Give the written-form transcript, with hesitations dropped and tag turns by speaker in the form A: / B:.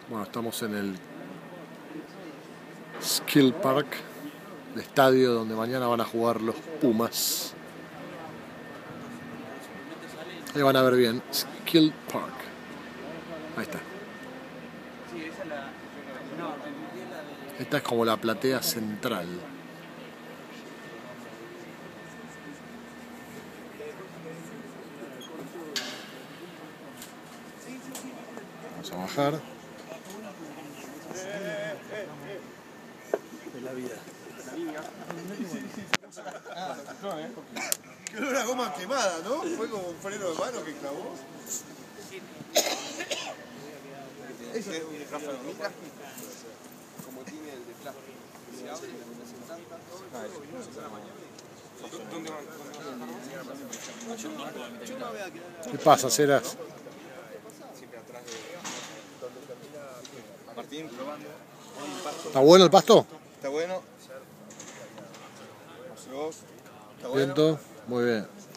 A: Bueno, estamos en el Skill Park, el estadio donde mañana van a jugar los Pumas. Ahí van a ver bien, Skill Park. Ahí está. Esta es como la platea central. Vamos a bajar.
B: La vida.
C: Quedó una goma quemada, ¿no? Fue como un freno de mano que clavó.
D: Ese es un micrófono como tiene el de plástico. Se abre y la se tanta.
A: ¿Qué pasa, Ceras?
D: Siempre atrás de Martín probando.
A: ¿Está bueno el pasto?
D: Está bueno. Está bueno.
A: Viento, muy bien.